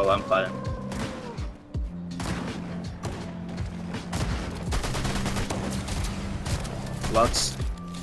Oh, I'm fine. Lux.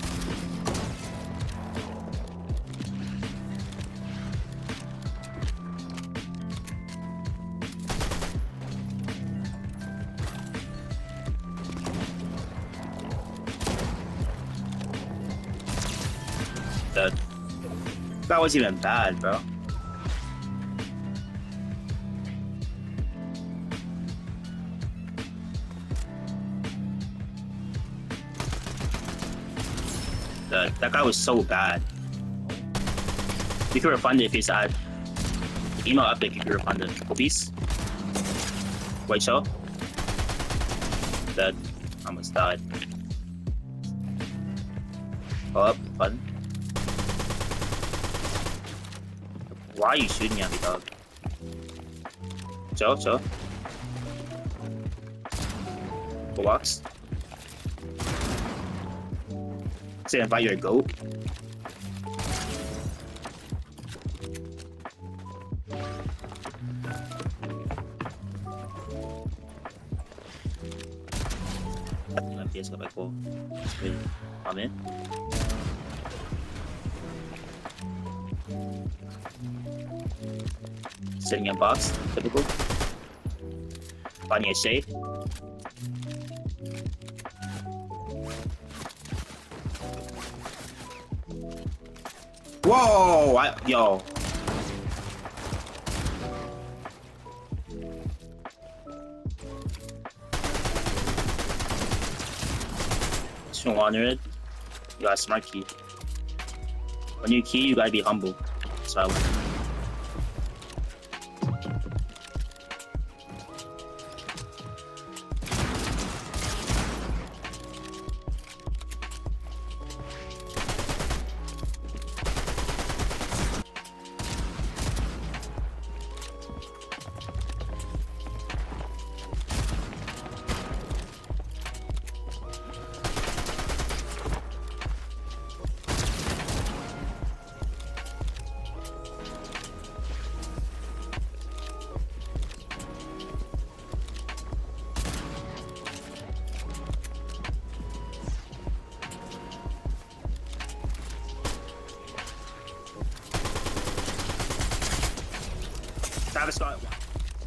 That was even bad, bro. That guy was so bad. You can refund it if it's at email update. You can refund it. Please. White shell. Dead. Almost died. Pull up. Button. Why are you shooting at me, dog? Chill. Go box. Say invite your goat. FPS got back full. I'm in. Sitting in box, typical. Finding a shade. Whoa! Yo. Just wander it. You got a smart key. When you key, you gotta be humble. So I went. Travis got one.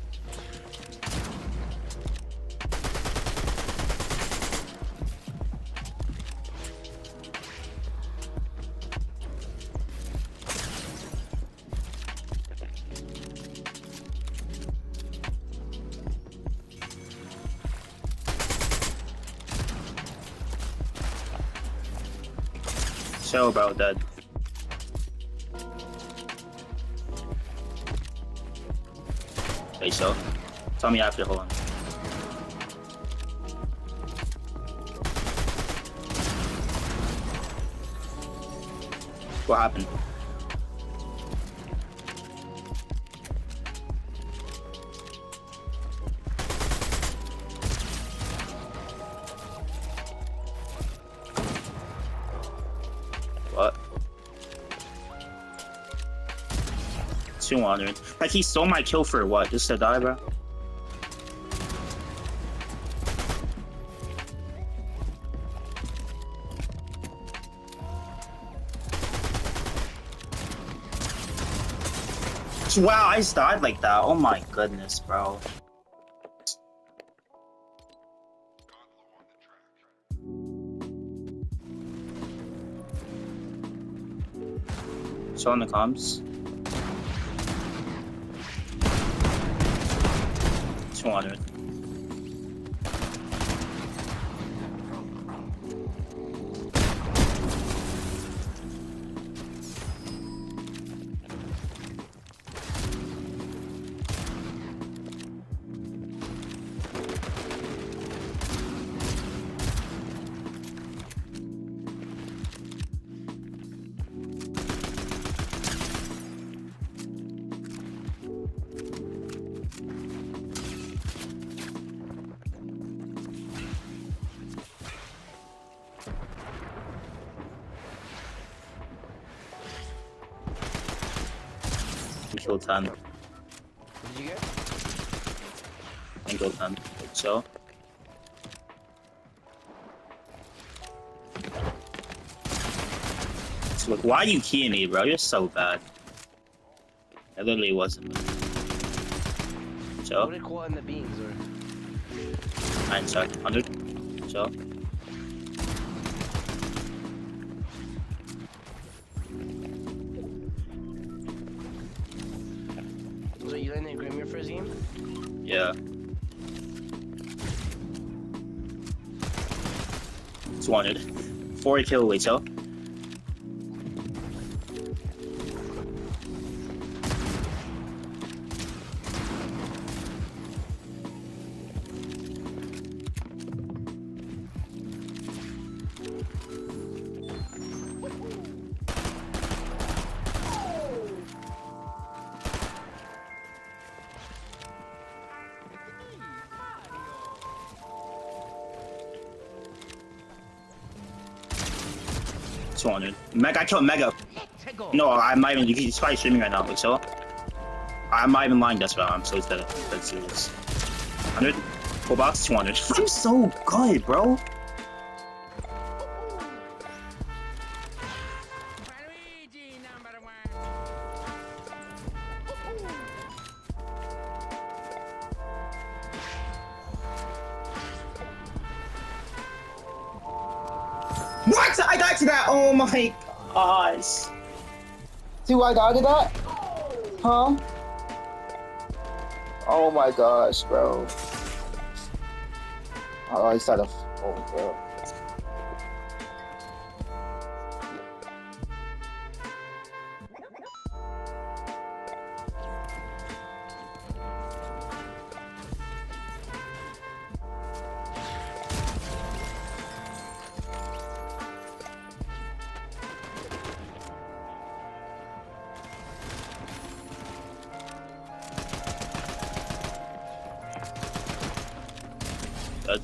Chill, bro, dead. Okay, so tell me after, hold on. What happened? What? 200. Like, he stole my kill for what? Just to die, bro? Wow, I just died like that. Oh my goodness, bro. Show in the comms. 200. Kill 10. did you get? Angle gun. So. So look, why are you keying me, bro? You're so bad. It literally wasn't. So. What did qual in the beans or? 9 seconds. 100. So. So you landed in Grim your first game? Yeah. 200. 40 kill wait, so. Mega, I killed Mega. No, I'm not even. He's probably streaming right now. Like, so, I'm not even lying. That's why I'm so dead serious. 100, full box, 200. I'm so good, bro. What? I died to that! Oh my gosh. Do I die to that? Huh? Oh my gosh, bro. Oh, I started. Oh, bro. Good.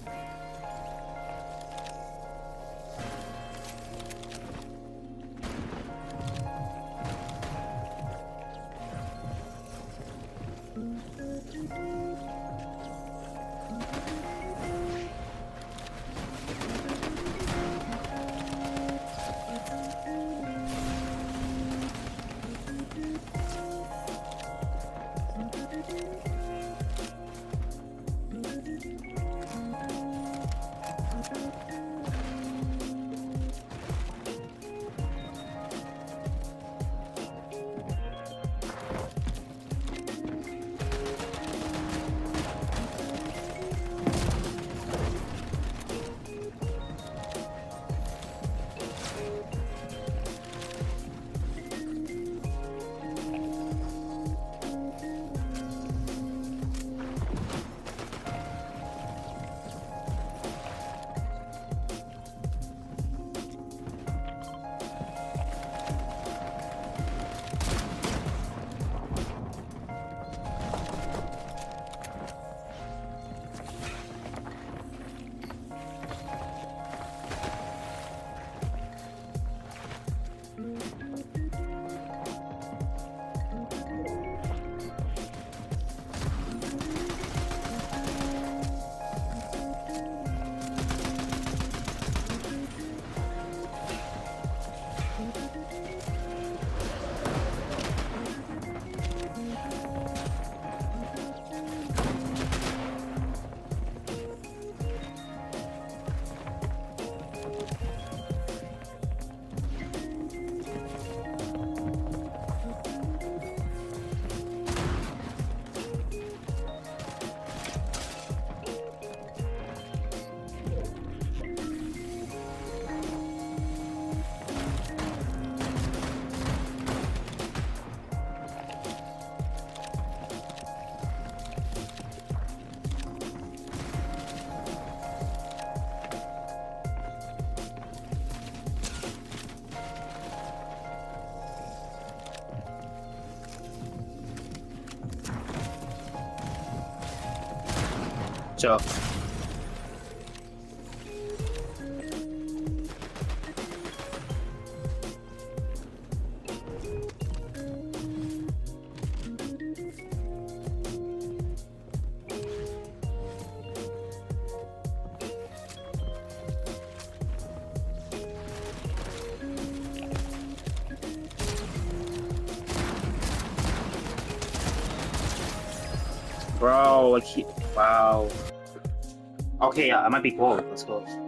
So. Bro, like, wow. Okay, yeah, I might be gold. Let's go.